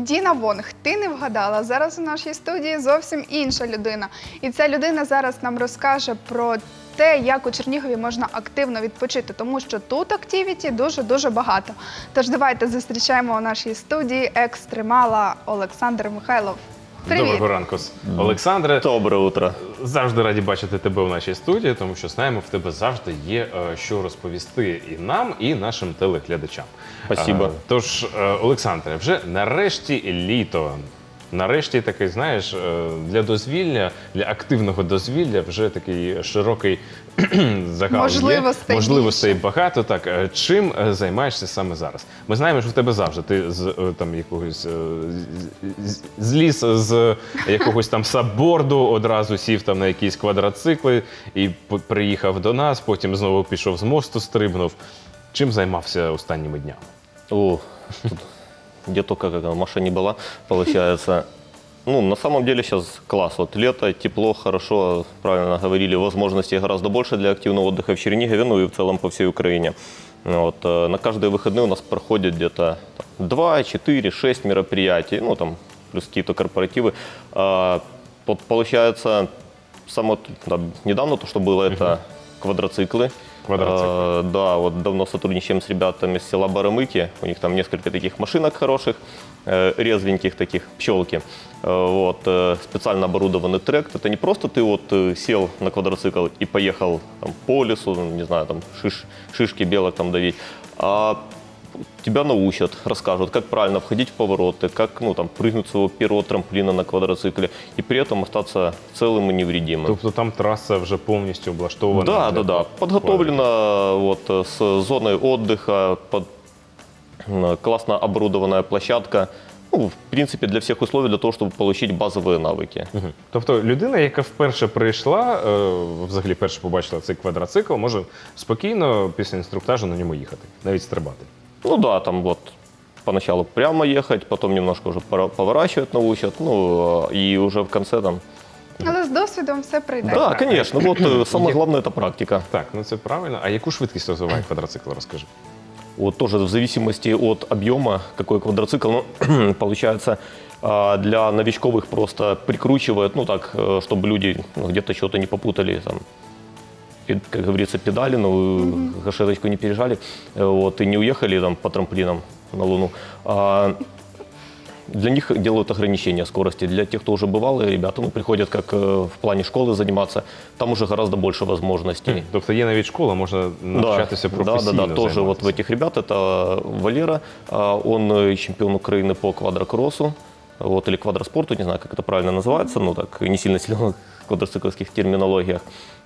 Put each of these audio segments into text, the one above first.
Діна Вонг, ти не вгадала. Зараз у нашій студії зовсім інша людина. І ця людина зараз нам розкаже про те, як у Чернігові можна активно відпочити, тому що тут активіті дуже-дуже багато. Тож давайте зустрічаємо у нашій студії екстремала Олександр Михайлов. Привіт. Доброго ранку, Олександре. Доброе утро. Завжди раді бачити тебе в нашій студії, тому що знаємо, в тебе завжди є що розповісти і нам, і нашим телеглядачам. Спасибо. Тож, Олександре, вже нарешті літо. Нарешті такий, знаєш, для дозвілля, для активного дозвілля вже такий широкий загал є. Можливостей багато. Так, чим займаєшся саме зараз? Ми знаємо, що в тебе завжди. Ти зліз з якогось там сабборду, одразу сів там на якісь квадроцикли і приїхав до нас, потім знову пішов з мосту, стрибнув. Чим займався останніми днями? О, где только как Маша не была, получается. Ну, на самом деле сейчас класс. Вот лето, тепло, хорошо, правильно говорили, возможностей гораздо больше для активного отдыха в Чернигове, ну и в целом по всей Украине. Вот, на каждые выходные у нас проходит где-то 2, 4, 6 мероприятий, ну там плюс какие-то корпоративы. Вот, получается, недавно то, что было, это квадроциклы. Да, вот давно сотрудничаем с ребятами с села Барымыки. У них там несколько таких машинок хороших, резвеньких таких, пчелки. Вот, специально оборудованный трек. Это не просто ты вот сел на квадроцикл и поехал там, по лесу, не знаю, там шишки белок там давить, а тебя научат, расскажут, как правильно входить в повороты, как там, прыгнуть с своего первого трамплина на квадроцикле и при этом остаться целым и невредимым. Тобто там трасса вже повністю облаштована? Да. Подготовлена вот, с зоной отдыха, классно оборудованная площадка. Ну, в принципі, для всіх условий, для того, щоб отримати базові навики. Тобто людина, яка вперше прийшла, взагалі вперше побачила цей квадроцикл, може спокійно після інструктажу на ньому їхати, навіть стрибати? Ну да, там вот поначалу прямо ехать, потом немножко уже поворачивать научат, ну и уже в конце там... Але з досвідом все прийде. Да, конечно, вот самое главное это практика. Так, ну це правильно. А яку швидкість розвиває квадроцикл, розкажи? Вот тоже в зависимости от объема, какой квадроцикл, ну, получается, для новичковых просто прикручивают, ну так, чтобы люди где-то что-то не попутали, там, как говорится, педали, но гашеточку не пережали, вот, и не уехали там по трамплинам на Луну. Для них делают ограничения скорости. Для тех, кто уже бывалые ребята, ну, приходят как в плане школы заниматься, там уже гораздо больше возможностей. Тобто є навіть школа, можна навчатися професійно. Да, тоже вот в этих ребят, это Валера, он чемпион Украины по квадрокроссу, вот, или квадроспорту, не знаю, как это правильно называется, ну так, не сильно силен в квадроцикловских терминологиях.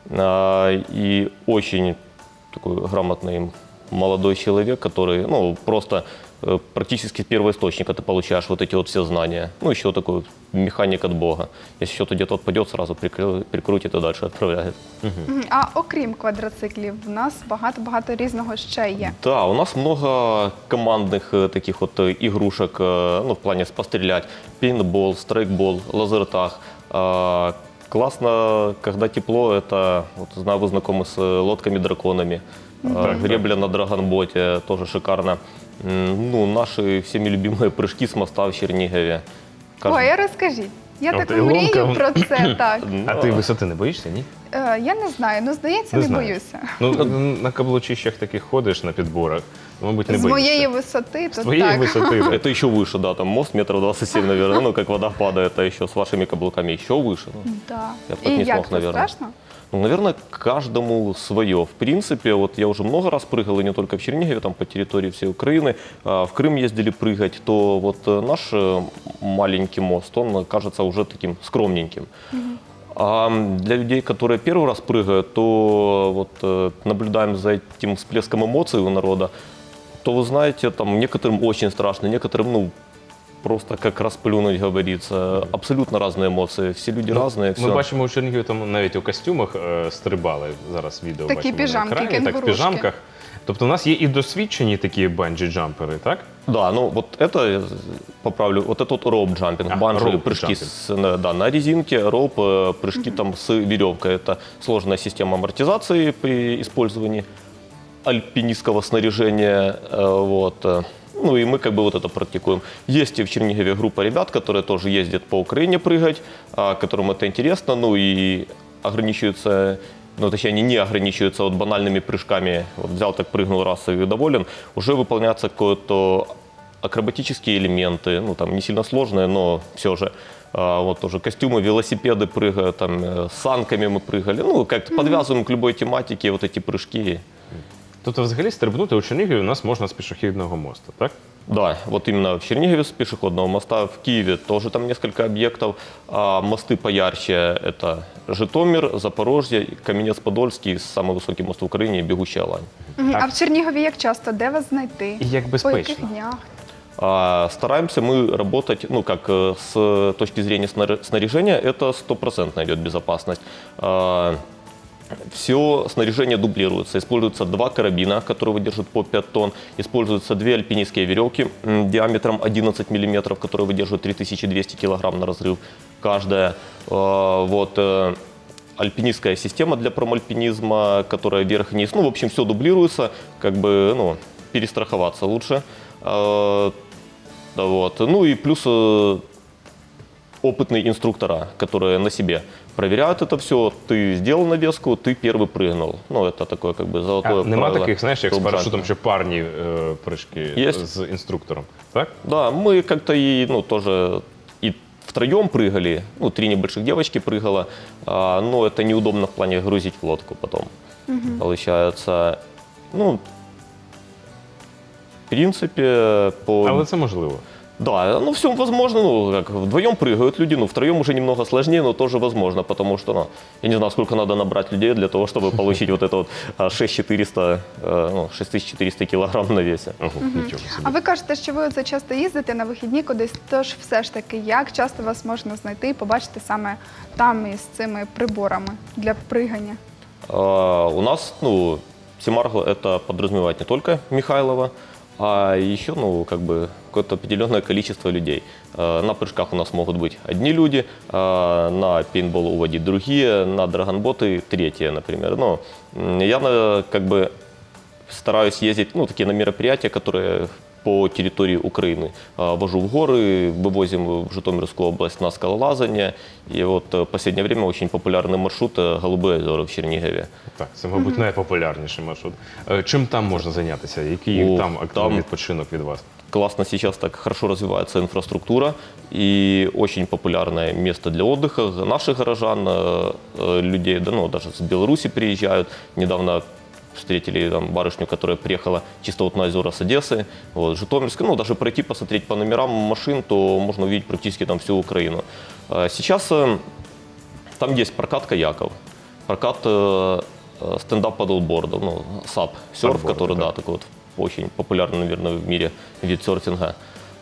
И очень такой грамотный молодой человек, который, ну, просто практически с первого источника ты получаешь вот эти вот все знания. Ну, еще такой механик от Бога. Если что-то где-то отпадет, сразу прикрутит и дальше отправляет. А окрім квадроциклів, в нас багато різного ще є. Да, у нас много командных таких вот игрушек, ну, в плане пострелять. Пейнтбол, страйкбол, лазертаг. Классно, когда тепло, это, вот, знаю, вы знакомы с лодками-драконами. Гребля на драгонботе, тоже шикарно. Ну, наши всеми любимые прыжки с моста в Чернигове. Ой, розкажіть. Я так мрію про це, так. А ти висоти не боїшся, ні? Я не знаю, ну, здається, не боюся. Ну, на каблучищах таких ходиш на підборах, мабуть, не боїшся. З моєї висоти, то так. З твоєї висоти. Это еще выше, да, там мост метров 27, наверное, ну, как вода падает, а еще с вашими каблуками еще выше. Да. Я бы так не смог, наверное. Страшно? Ну, наверное, каждому свое. В принципе, вот я уже много раз прыгал, и не только в Чернигове, там по территории всей Украины. В Крым ездили прыгать, то вот наш маленький мост, он кажется уже таким скромненьким. А для людей, которые первый раз прыгают, то вот наблюдаем за этим всплеском эмоций у народа, то вы знаете, там некоторым очень страшно, некоторым, ну, просто как расплюнуть, говорится. Абсолютно разные эмоции. Всі люди різні. Ми бачимо у Чернігові, там навіть у костюмах стрибали. Зараз відео такі бачимо на екрані. Так, в піжамках. Тобто у нас є і досвідчені такі банджі-джампери, так? Да, ну вот это, поправлю, вот это вот роуп-джампинг, банджи, прыжки на резинке, роуп, прыжки там с веревкой. Это сложная система амортизации при использовании альпинистского снаряжения, вот. Ну и мы как бы вот это практикуем. Есть в Чернигове группа ребят, которые тоже ездят по Украине прыгать, которым это интересно, ну и ограничиваются, ну точнее они не ограничиваются вот банальными прыжками. Вот взял так, прыгнул раз и доволен. Уже выполняются какое-то акробатические элементы, ну там не сильно сложные, но все же. Вот тоже костюмы, велосипеды прыгают, там с санками мы прыгали. Ну как-то подвязываем к любой тематике вот эти прыжки. Тобто, взагалі, стрибнути у Чернігові у нас можна з пішохідного мосту, так? Да, вот именно в Чернигове с пешеходного моста, в Киеве тоже там несколько объектов. Мосты поярче – это Житомир, Запорожье, Каменец-Подольский, самый высокий мост в Украине, Бегущая Лань. А в Чернігові як часто? Де вас знайти? І як По безпечно? яких днях? Стараемся мы работать, ну как с точки зрения снаряжения, это 100% идет безопасность. Все снаряжение дублируется. Используются 2 карабина, которые выдерживают по 5 тонн. Используются 2 альпинистские веревки диаметром 11 мм, которые выдерживают 3200 кг на разрыв каждая. Вот, альпинистская система для промальпинизма, которая вверх-вниз. Ну, в общем, все дублируется, как бы, ну, перестраховаться лучше. Вот. Ну и плюс опытные инструктора, которые на себе проверяют это все. Ты сделал навеску, ты первый прыгнул. Ну, это такое как бы золотое Нема правило. таких, знаєш, як з Рубжанки. парашутом, що парні прыжки Есть. з інструктором, так? Да, мы как-то и, ну, тоже и втроем прыгали. Ну, 3 небольших девочки прыгало. Но это неудобно в плане грузить в лодку потом. Получается, ну, в принципе, по... Але це можливо. Да, ну все возможно, ну как вдвоем прыгают люди, ну втроем уже немного сложнее, но тоже возможно, потому что, ну, я не знаю, сколько надо набрать людей для того, чтобы получить вот это вот 6400 килограмм на весе. Ого, нічого А собі. ви кажете, що ви оце часто їздите на вихідні кудись, тож все ж таки, як часто вас можна знайти і побачити саме там із цими приборами для пригання? У нас, ну, Семарго это подразумевает не только Михайлова, а еще, ну, как бы какое-то определенное количество людей. На прыжках у нас могут быть одни люди, на пейнтбол уводить другие, на драгонботы третьи, например. Но я как бы стараюсь ездить, ну, такие на мероприятия, которые по территории Украины. Вожу в горы, вывозим в Житомирскую область на скалолазание. И вот в последнее время очень популярный маршрут «Голубые озера» в Чернигове. Так, це, мабуть, найпопулярніший маршрут. Чим там можна зайнятися? Який там активний відпочинок від вас? Классно сейчас так хорошо развивается инфраструктура и очень популярное место для отдыха наших горожан, людей, да, ну, даже с Беларуси приезжают. Недавно встретили там барышню, которая приехала чисто вот на озера с Одессы, вот, Житомирской. Ну, даже пройти, посмотреть по номерам машин, то можно увидеть практически там всю Украину. Сейчас там есть прокат каяков, прокат стендап падлбордов, ну, САП, серф, который, да, такой вот очень популярный, наверное, в мире вид серфинга.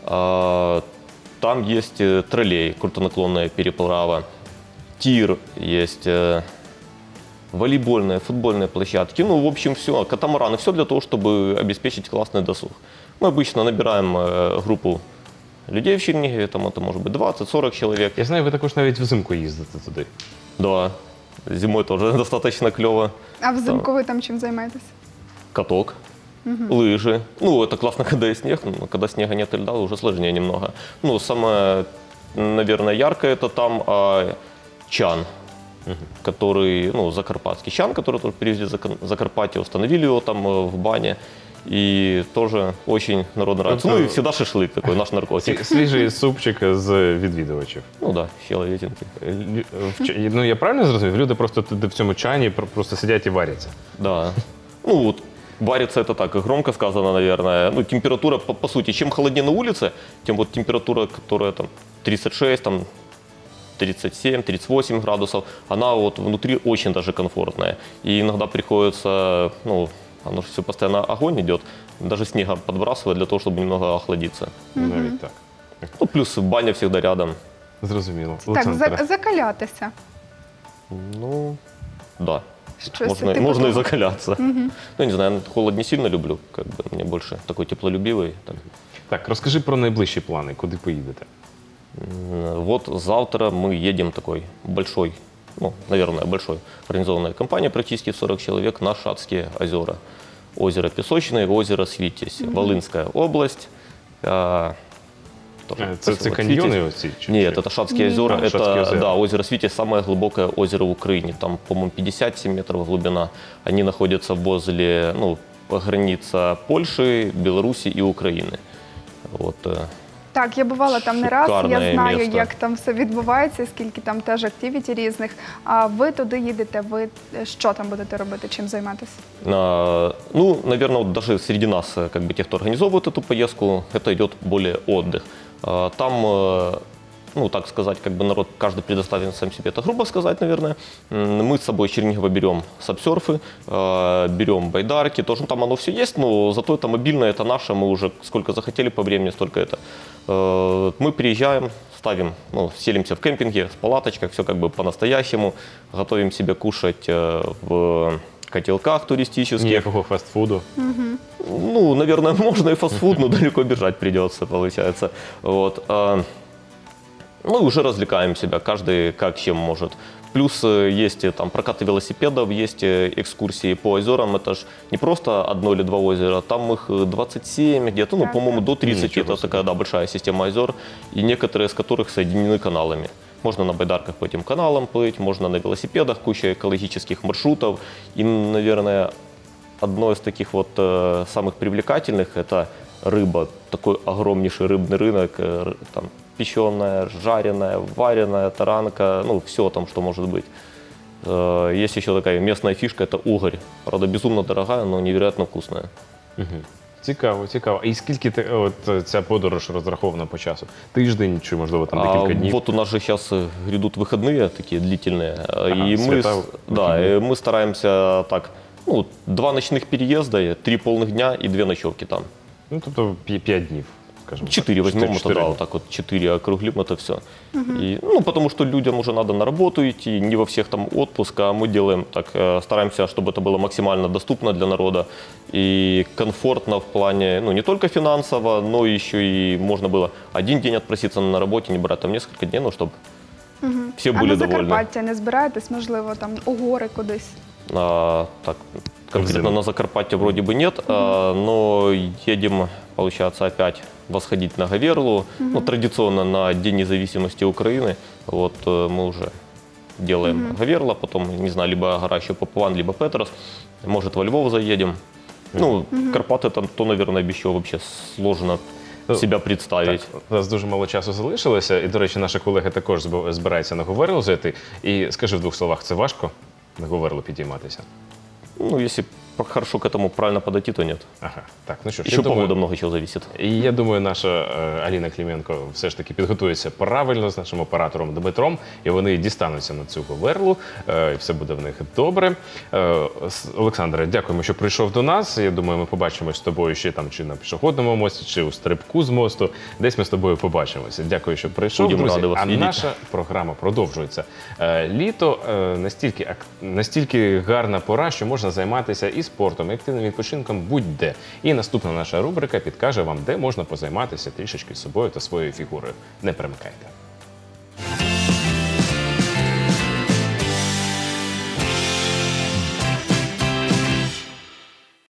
Там есть троллей, крутонаклонная переправа, тир есть, волейбольные, футбольные площадки, ну, в общем, все, катамараны, все для того, чтобы обеспечить классный досуг. Мы обычно набираем группу людей в Чернигове, там это может быть 20-40 человек. Я знаю, ви також навіть взимку їздите туди. Да, зимой тоже достаточно клево. А взимку ви там чим займаєтесь? Каток, лыжи. Ну, это классно, когда есть снег, но когда снега нет и льда, уже сложнее немного. Ну, самое, наверное, яркое это там чан, который, ну, закарпатский чан, который тоже привезли из Закарпатья, установили его там в бане. И тоже очень народно нравится. Ну и всегда шашлык такой, наш наркотик. Свіжий супчик з відвідувачів. Ну да, щеловітинки. Ну, я правильно зрозумів? Люди просто туди в цьому чані просто сидять і варяться. Да. Ну вот, варится это так, громко сказано, наверное. Ну, температура, по сути, чем холоднее на улице, тем вот температура, которая там 36, там 37-38 градусов, она вот внутри очень даже комфортная. И иногда приходится, ну, оно же все постоянно огонь идет, даже снега подбрасывать для того, чтобы немного охладиться. Навіть так. Ну, плюс баня всегда рядом. Зрозуміло. Так, Олександре. закалятися. Ну, да. Щось Можно, типу можно и того. закаляться. Ну, не знаю, я холод не сильно люблю, как бы мне больше такой теплолюбивый. Так. Так, розкажи про найближчі плани, куди поїдете? Вот завтра мы едем такой большой, ну, наверное, большой, организованная компания, практически 40 человек, на Шацкие озера. Озеро Песочное, озеро Свитязь, Волынская область. Тоже Це каньйони оці? Нет, это Шацкие озера. А, Шацкие Это, озера. да, озеро Свитязь, самое глубокое озеро в Украине. Там, по-моему, 57 метров глубина. Они находятся возле, ну, граница Польши, Беларуси и Украины. Вот. Так, я бувала там не раз, я Шикарне знаю, місто. як там все відбувається, скільки там теж активіті різних. А ви туди їдете, ви що там будете робити, чим займатися? Ну, наверное, вот даже среди нас, как бы тех, кто организовывает эту поездку, это идет более отдых. Там, ну, так сказать, как бы народ, каждый предоставен сам себе, это грубо сказать, наверное. Мы с собой из Чернигова берем сапсерфы, берем байдарки, тоже там оно все есть, но зато это мобильное, это наше, мы уже сколько захотели по времени, столько это. Мы приезжаем, ставим, ну, селимся в кемпинге, в палаточках, все как бы по-настоящему, готовим себе кушать в котелках туристических. Ніякого фастфуду. Ну, наверное, можно и фастфуд, но далеко бежать придется, получается. Вот. Ну и уже развлекаем себя, каждый как чем может. Плюс есть там прокаты велосипедов, есть экскурсии по озерам. Это ж не просто одно или два озера, там их 27 где-то, ну, Так, по-моему, так. до 30. Ничего Это такая, да, большая система озер, и некоторые из которых соединены каналами. Можно на байдарках по этим каналам плыть, можно на велосипедах, куча экологических маршрутов. И, наверное, одно из таких вот самых привлекательных – это рыба. Такой огромнейший рыбный рынок, там печеная, жареная, вареная, таранка, ну, все там, что может быть. Есть еще такая местная фишка – это угорь. Правда, безумно дорогая, но невероятно вкусная. Цікаво, цікаво. І скільки от ця подорож розрахована по часу? Тиждень чи, можливо, там декілька днів? Вот у нас же сейчас грядут выходные такие длительные. И свята, и мы стараемся так, ну, 2 ночных переезда, 3 полных дня и 2 ночевки там. Ну, тобто 5 днів, скажімо. 4 возьмем, это, да, дні. вот так вот 4 округлим, это все. И, ну, потому что людям уже надо на работу идти, не во всех там отпуск, а мы делаем так, стараемся, чтобы это было максимально доступно для народа и комфортно в плане, ну, не только финансово, но еще и можно было один день отпроситься на работе, не брать там несколько дней, ну, чтобы все А были на довольны. Закарпаття не збираєтесь, можливо, там у гори кудись? Так, конкретно Взаимно. на Закарпатье вроде бы нет, но едем, получается, опять восходить на Говерлу. Ну, традиционно на День независимости Украины. Вот мы уже делаем Говерла, потом, не знаю, либо гора еще Папуан, либо Петрос. Может, во Львов заедем. Ну, Карпаты там, то, наверное, еще вообще сложно себе представить. Так, у нас дуже мало часу залишилося, і, до речі, наші колеги також збираються на Говерлу жити. І скажи в 2 словах, це важко на Говерлу підійматися? Ну, если хорошо к этому правильно подойти, то нет. Ага, так, ну що ж, Еще я думаю, погода много чего зависит. і я думаю, наша Аліна Клименко все ж таки підготується правильно з нашим оператором Дмитром, і вони дістануться на цю Говерлу, і все буде в них добре. Олександре, дякуємо, що прийшов до нас. Я думаю, ми побачимось з тобою ще там чи на пішохідному мості, чи у стрибку з мосту. Десь ми з тобою побачимося. Дякую, що прийшов, Будемо друзі. раді вас А видіти. наша програма продовжується. Літо настільки гарна пора, що можна займатися і спортом, і активним відпочинком будь-де. І наступна наша рубрика підкаже вам, де можна позайматися трішечки собою та своєю фігурою. Не перемикайте.